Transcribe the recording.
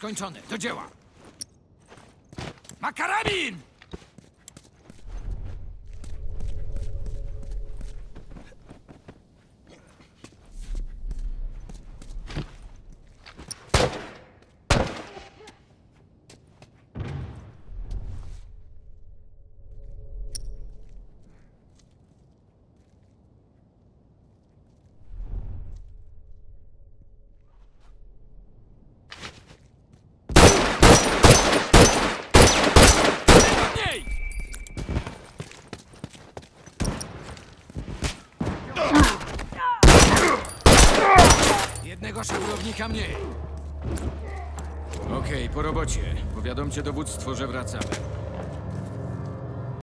skończony. Do dzieła. Ma karabin! Jednego szabrownika mniej. Okej, po robocie. Powiadomcie dowództwo, że wracamy.